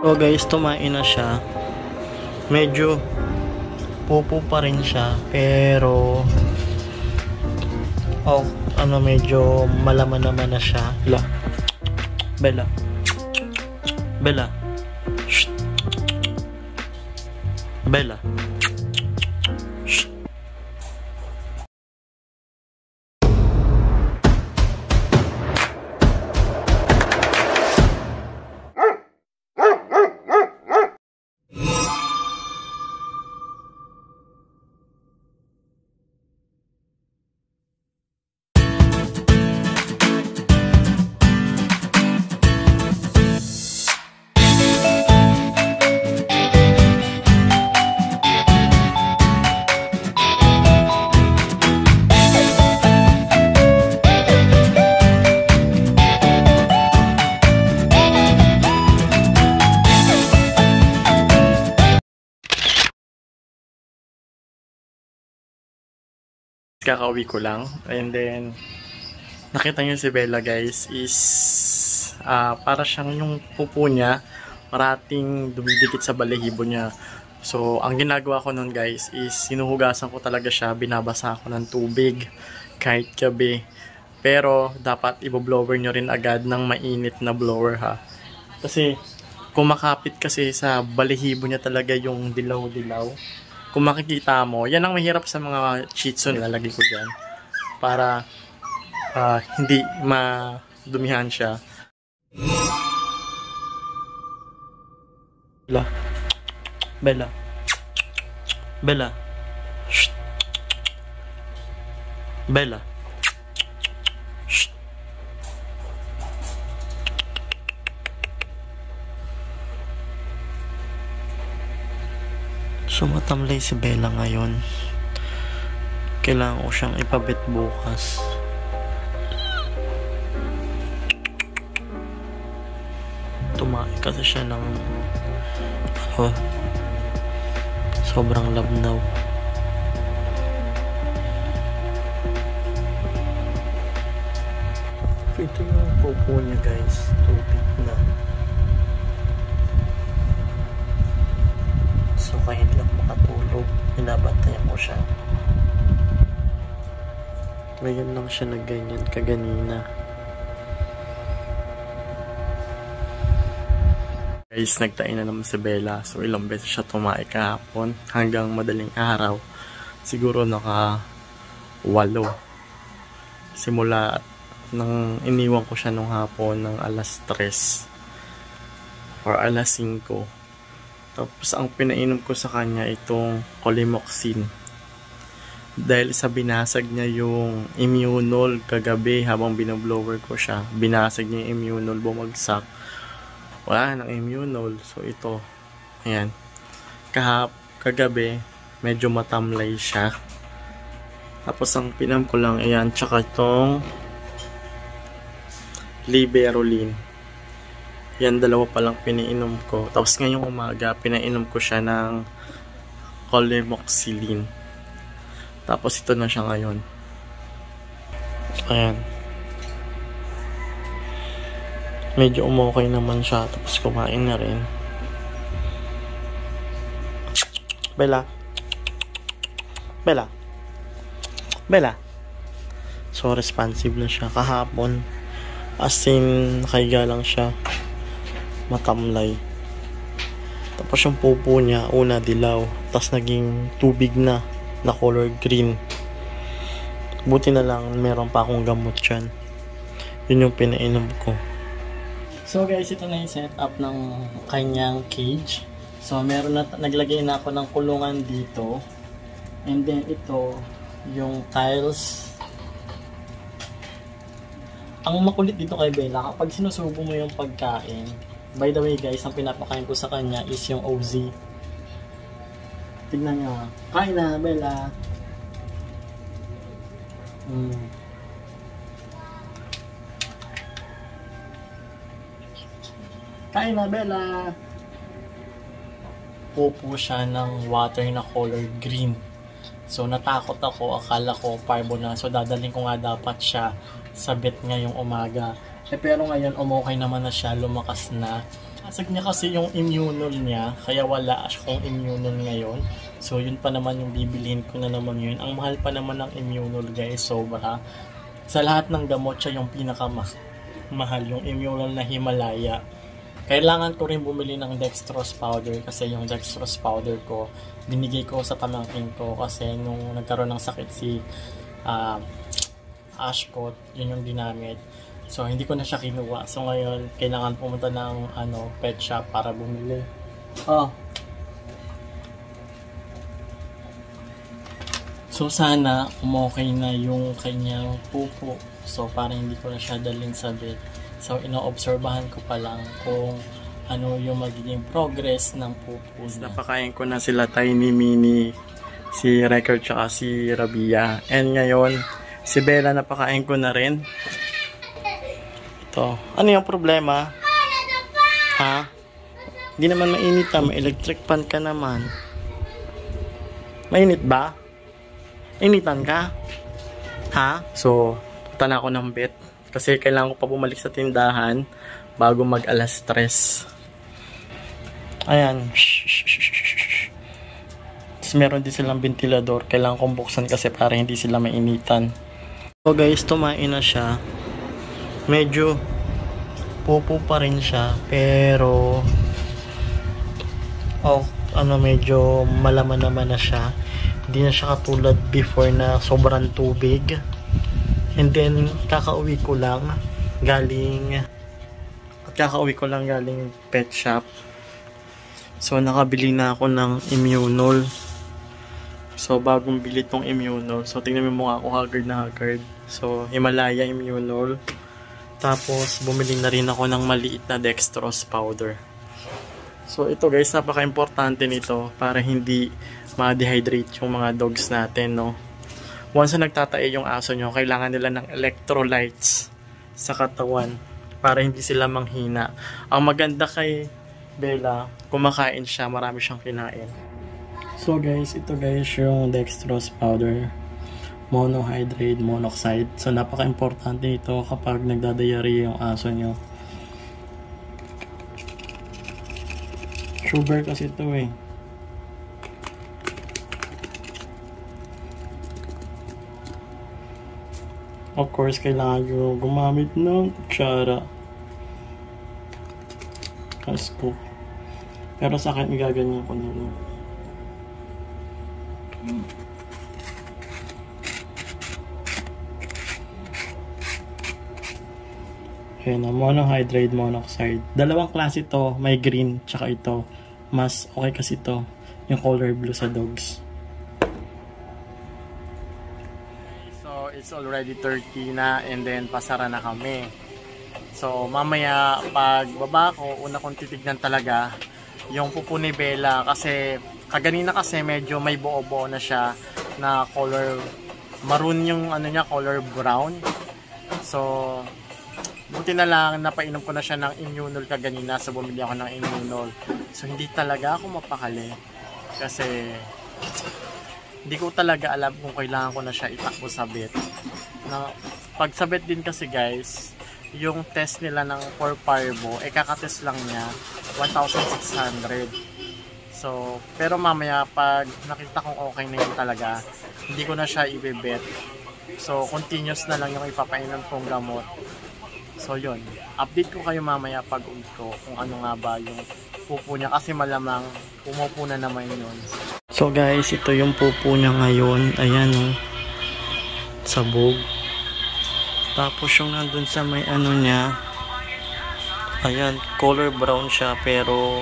So guys, tumain na siya. Medyo pupo pa rin siya, pero medyo malaman naman na siya. Bella. Bella. Shh. Bella. Shh. Kakauwi ko lang, and then nakita niyo si Bella guys is para siyang yung pupo niya parating dumidikit sa balahibo niya. So ang ginagawa ko nun guys is sinuhugasan ko talaga siya, binabasa ko ng tubig kahit gabi, pero dapat i-blower nyo rin agad ng mainit na blower ha, kasi kumakapit kasi sa balahibo niya talaga yung dilaw-dilaw. Kung makikita mo, yan ang mahirap sa mga Shih Tzu, nilalagay ko dyan para hindi madumihan siya. Bella. Bella. Bella. Shh. Bella. Shh. So matamlay si Bella ngayon. Kailangan ko siyang ipabit bukas. Tumae kasi siya ng sobrang labnaw. Ito yung pupo niya guys, tubig na. So kahit lang makatulog, binabantayan ko siya. Ngayon lang siya nagganyan kaganina. Guys, nagtain na naman si Bella. So ilang beses siya tumae kahapon hanggang madaling araw. Siguro naka 8. Simula nang iniwan ko siya nung hapon ng alas 3 or alas 5. Tapos ang pinainom ko sa kanya itong Colemoxin. Dahil sa binasag niya yung Immunol kagabi habang binoblower ko siya. Binasag niya yung Immunol, bumagsak. Wala nang Immunol. So ito, ayan. Kagabi, medyo matamlay siya. Tapos ang pinam ko lang, ayan, tsaka itong Liberoline. Yan, dalawa pa lang pinainom ko. Tapos ngayong umaga, pinainom ko siya ng Colemoxilin. Tapos ito na siya ngayon. Ayan. Medyo umokay naman siya. Tapos kumain na rin. Bella. Bella. Bella. So responsive na siya. Kahapon, as in, nakahiga lang siya. Matamlay. Tapos yung pupo niya, una dilaw, tapos naging tubig na color green. Buti na lang meron pa akong gamot dyan. Yun yung pinainom ko. So guys, ito na yung setup ng kanyang cage. So meron na, naglagay na ako ng kulungan dito, and then ito yung tiles. Ang makulit dito kay Bella, kapag sinusubo mo yung pagkain, by the way guys, ang pinapakain ko sa kanya is yung OZ. Tignan nyo. Kain na, Bella. Kain na, Bella. Pupo siya ng water na color green. So natakot ako, akala ko parbo na. So dadaling ko nga dapat siya sa vet ngayong umaga. Pero ngayon umokay naman na siya, lumakas na. Asag niya kasi yung immunol niya, kaya wala akong immunol ngayon. So yun pa naman yung bibilihin ko na naman yun. Ang mahal pa naman ng immunol guys, sobra. Sa lahat ng gamot siya yung pinakamahal, yung immunol na Himalaya. Kailangan ko rin bumili ng dextrose powder kasi yung dextrose powder ko, binigay ko sa pamangkin ko kasi nung nagkaroon ng sakit si Ashcott, yun yung ginamit. So, hindi ko na siya kinuha. So, ngayon, kailangan pumunta ng pet shop para bumili. So, sana umokay na yung kanyang pupo. So, para hindi ko na siya dalhin sa vet. So, ino-obserbahan ko pa lang kung ano yung magiging progress ng pupo niya. Napakain ko na sila Tiny Mini, si Record, tsaka si Rabia. And ngayon, si Bella napakain ko na rin. Ano yung problema? Ha? Hindi naman mainit may electric fan ka naman. Mainit ba? Initan ka? Ha? So, punta na ako ng vet. Kasi kailangan ko pa bumalik sa tindahan bago mag alas 3. Ayan. Tapos meron din silang ventilador. Kailangan kong buksan kasi para hindi sila mainitan. So guys, tumain na siya. Medyo pupo pa rin siya, pero medyo malaman naman na siya. Hindi na siya katulad before na sobrang tubig. And then kakauwi ko lang galing pet shop. So nakabili na ako ng Immunol. So bagong bili tong Immunol. So tingnan mo mukha ko haggard na haggard. So Himalaya Immunol. Tapos, bumili na rin ako ng maliit na dextrose powder. So, ito guys, napaka-importante nito para hindi ma-dehydrate yung mga dogs natin, no? Once na nagtatae yung aso nyo, kailangan nila ng electrolytes sa katawan para hindi sila manghina. Ang maganda kay Bella, kumakain siya, marami siyang kinain. So guys, ito guys yung dextrose powder. Monohydrate monoxide. So napaka-importante ito kapag nagdadayari yung aso nyo. Sugar kasi ito eh. Of course, kailangan nyo gumamit ng kutsara. Kasko. Pero sa akin, igaganyan ko na lang. Ayan, monohydrate monoxide. Dalawang klase ito, may green tsaka ito. Mas okay kasi ito, yung color blue sa dogs. So, it's already 30 na and then pasara na kami. So, mamaya pag baba ko, una kong titignan talaga yung pupo ni Bella kasi kaganina kasi medyo may buo-buo na siya na color maroon yung color brown. So, buti na lang napainom ko na siya ng Immunol kaganina, so bumili ako ng Immunol. So hindi talaga ako mapakali kasi hindi ko talaga alam kung kailangan ko na siya itakbo sa vet. Pag sa vet din kasi guys, yung test nila ng for parvo, kakatest lang niya 1,600. So, pero mamaya pag nakita kong okay na yun talaga, hindi ko na siya i-vet. So, continuous na lang yung ipapainom kong gamot. So yun, update ko kayo mamaya pag uwi ko kung ano nga ba yung pupo niya kasi malamang pumupo na naman yun. So guys, ito yung pupo niya ngayon. Ayan sabog. Tapos yung nandun sa may niya, ayan, color brown siya pero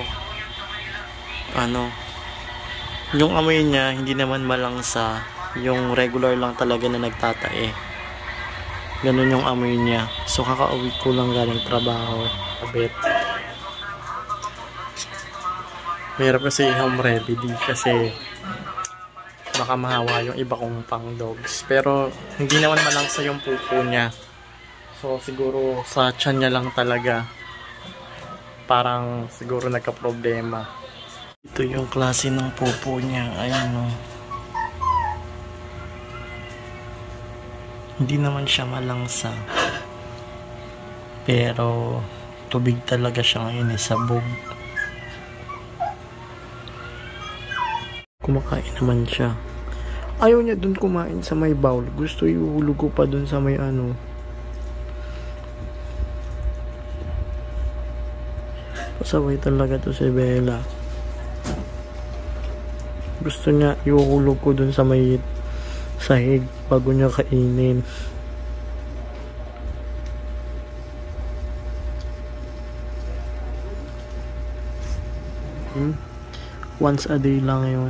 yung amoy niya hindi naman malangsa, yung regular lang talaga na nagtatae. Ganun yung amoy niya. So kakauwi ko lang galing trabaho. Kabit. Mahirap kasi home remedy kasi baka mahawa yung iba kong pang dogs. Pero hindi naman malangsa yung pupo niya. So siguro sa tiyan niya lang talaga. Parang siguro nagka-problema. Ito yung klase ng pupo niya. Ayan Hindi naman siya malangsa. Pero Tubig talaga siya ngayon eh, sabog. Kumakain naman siya. Ayaw niya dun kumain sa may bowl. Gusto ihulog ko pa dun sa may ano. Pasaway talaga to si Bella. Gusto niya ihulog ko dun sa may sahig bago niya kainin. Once a day lang yun.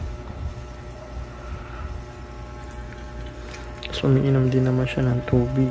So umiinom din naman siya ng tubig.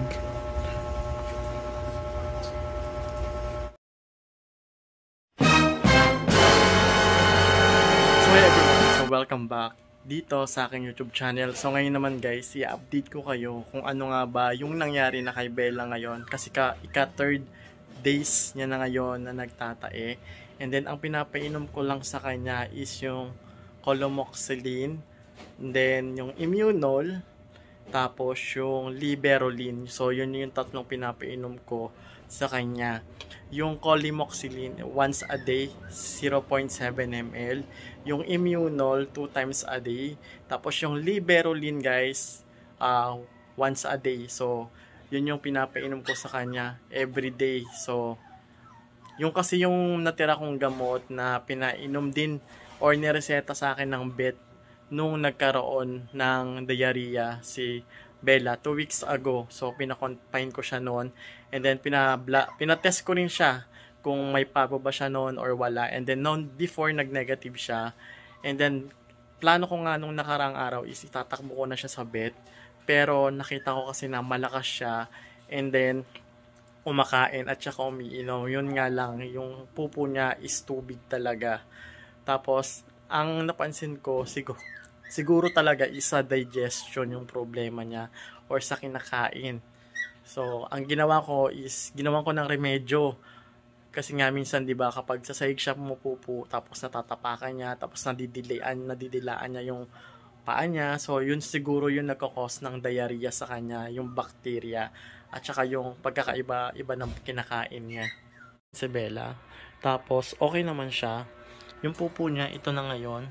Welcome back dito sa aking YouTube channel. So ngayon naman guys, i-update ko kayo kung ano nga ba yung nangyari na kay Bella ngayon. Kasi ika-third days niya na ngayon na nagtatae. And then ang pinapainom ko lang sa kanya is yung Colomoxilin, and then yung Immunol, tapos yung Liberolin. So yun yung tatlong pinapainom ko sa kanya. Yung Colomoxilin once a day, 0.7 ml. Yung Immunol 2 times a day. Tapos yung Liberolin guys, once a day. So yun yung pinapainom ko sa kanya every day. So yung kasi yung natira kong gamot na pinainom din or nireseta sa akin ng vet nung nagkaroon ng diarrhea si Bella 2 weeks ago. So pinakonfine ko siya noon. And then pinatest ko rin siya kung may pabo ba siya noon or wala. And then noon before nag-negative siya. And then plano ko nga nung nakarang araw is itatakbo ko na siya sa vet. Pero nakita ko kasi na malakas siya. And then umakain at saka umiinom. Yun nga lang, yung pupo niya is tubig talaga. Tapos ang napansin ko, siguro talaga isa digestion yung problema niya or sa kinakain. So ang ginawa ko is ginawan ko ng remedyo. Kasi nga minsan 'di ba kapag sasahig siya pumupupo tapos natatapakan niya tapos nadidilaan niya yung paa niya. So yun siguro yung nagko-cause ng diarrhea sa kanya, yung bacteria at saka yung pagkakaiba-iba ng kinakain niya. Si Bella. Tapos okay naman siya. Yung pupo niya ito na ngayon.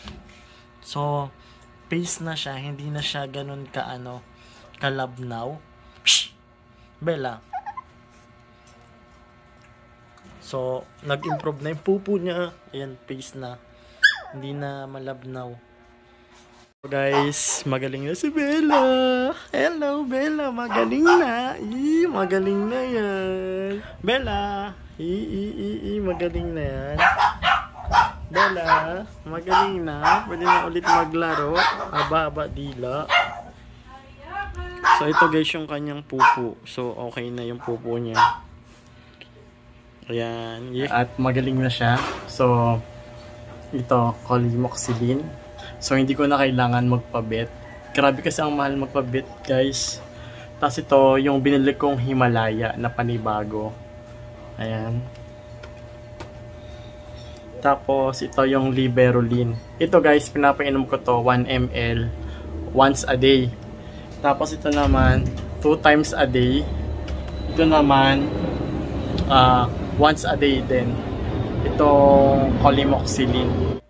So paste na siya, hindi na siya ganun kalabnaw. Psh! Bella. So nag-improve na yung pupo niya. Ayan, paste na. Hindi na malabnaw. So guys, magaling na si Bella. Hello Bella, magaling na. Magaling na yan. Bella, magaling na yan. Bella, magaling na. Pwede na ulit maglaro. Aba, dila. So ito guys yung kanyang pupo. So okay na yung pupo niya. Ayan. At magaling na siya. So ito, Colomoxilin. So hindi ko na kailangan magpabet. Grabe kasi ang mahal magpabet guys. Tapos ito yung binili kong Himalaya na panibago. Ayan. Tapos ito yung Liberolin. Ito guys, pinapainom ko to 1 ml once a day. Tapos ito naman 2 times a day. Ito naman once a day din. Itong Colomoxilin.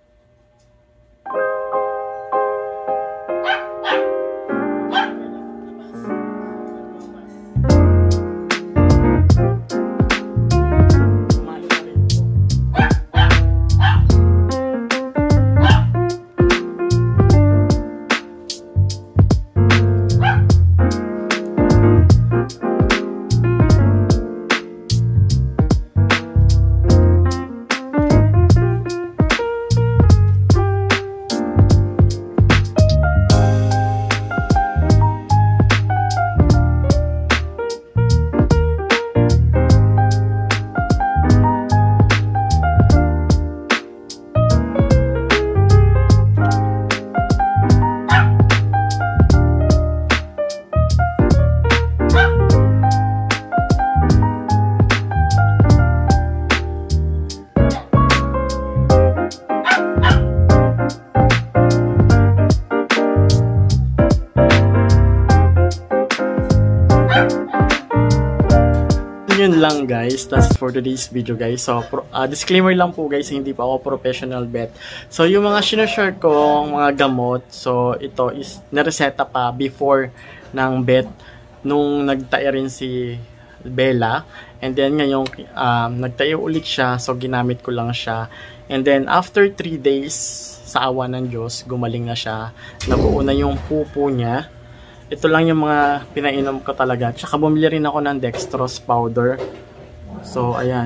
yun lang guys. That's for today's video guys. So, disclaimer lang po guys, hindi pa ako professional vet. So, yung mga sinashare ko, mga gamot, so ito is nareseta pa before ng vet nung nagtae rin si Bella. And then ngayong nagtae ulit siya, so ginamit ko lang siya. And then after 3 days, sa awa ng Diyos, gumaling na siya. Nabuo na yung pupo niya. Ito lang yung mga pinainom ko talaga. Tsaka bumili rin ako ng dextrose powder. So, ayan.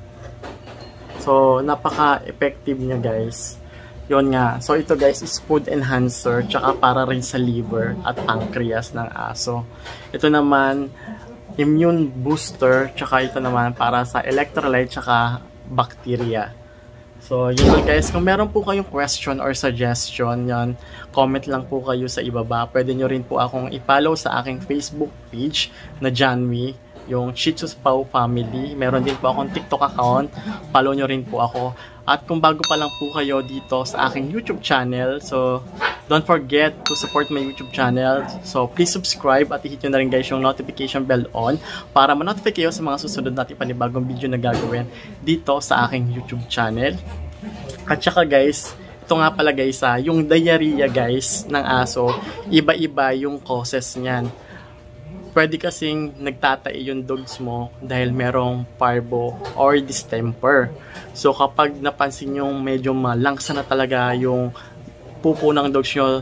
So, napaka-effective niya guys. Yun nga. So, ito guys is food enhancer. Tsaka para rin sa liver at pancreas ng aso. Ito naman, immune booster. Tsaka ito naman para sa electrolyte tsaka bacteria. So, yun lang guys. Kung meron po kayong question or suggestion, yan, comment lang po kayo sa ibaba. Pwede nyo rin po akong i-follow sa aking Facebook page na Janwi, yung Shih Tzu Pau Family. Meron din po akong TikTok account. Follow nyo rin po ako. At kung bago pa lang po kayo dito sa aking YouTube channel, so don't forget to support my YouTube channel. So please subscribe at i-hit nyo na rin guys yung notification bell on para ma-notify kayo sa mga susunod natin panibagong video na gagawin dito sa aking YouTube channel. At saka guys, ito nga pala guys, yung diarrhea guys ng aso, iba-iba yung causes niyan. Pwede kasing nagtatae yung dogs mo dahil merong parvo or distemper. So kapag napansin yung medyo malangsa na talaga yung pupo ng dogs nyo,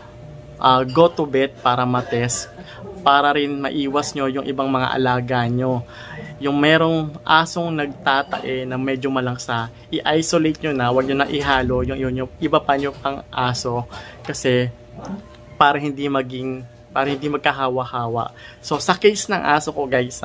go to vet para matest. Para rin maiwas nyo yung ibang mga alaga nyo. Yung merong asong nagtatae na medyo malangsa, i-isolate nyo na, huwag nyo na ihalo yung iba pa nyo pang aso. Kasi para hindi magkahawa-hawa. So, sa case ng aso ko guys,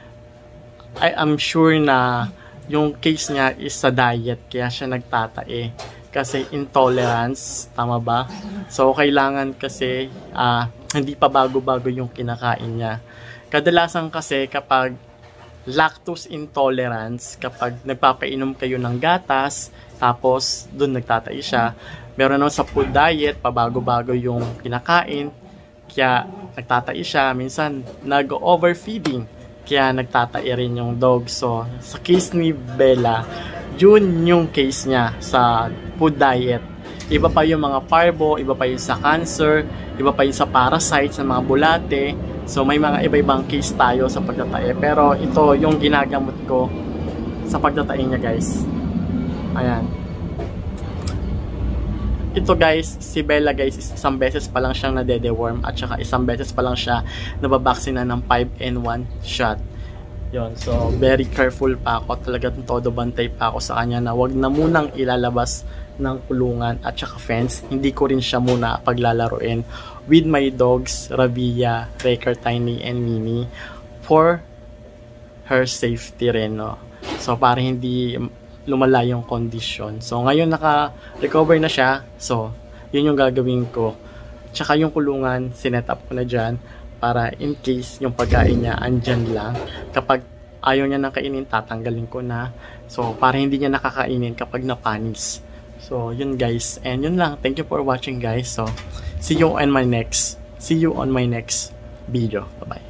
I am sure na yung case niya is sa diet, kaya siya nagtatae. Kasi intolerance, tama ba? So, kailangan kasi hindi pa bago-bago yung kinakain niya. Kadalasan kasi kapag lactose intolerance, kapag nagpapainom kayo ng gatas, tapos dun nagtatae siya. Meron naman sa food diet, pabago-bago yung kinakain, kaya nagtatae siya. Minsan nag-overfeeding, kaya nagtatae rin yung dog. So sa case ni Bella, yun yung case niya sa food diet. Iba pa yung mga parvo, iba pa yung sa cancer, iba pa yung sa parasites, sa mga bulate. So may mga iba-ibang case tayo sa pagtatae. Pero ito yung ginagamot ko sa pagtatae niya guys. Ayan. Ito guys, si Bella guys, isang beses pa lang siyang nade-deworm at saka isang beses pa lang siya nababaksina ng 5-in-1 shot. Yon, so very careful pa ako. Talagang todo bantay pa ako sa kanya na wag na munang ilalabas ng kulungan at saka fence. Hindi ko rin siya muna paglalaruin with my dogs, Rabia, Raker, Tiny, and Mini for her safety rin, no? So para hindi lumala yung condition. So, ngayon naka-recover na siya. So, yun yung gagawin ko. Tsaka yung kulungan, sinet up ko na dyan para in case yung pagkain niya andyan lang. Kapag ayaw niya nang kainin, tatanggalin ko na. So, para hindi niya nakakainin kapag napanis. So, yun guys. And yun lang. Thank you for watching guys. So, see you on my next video. Bye-bye.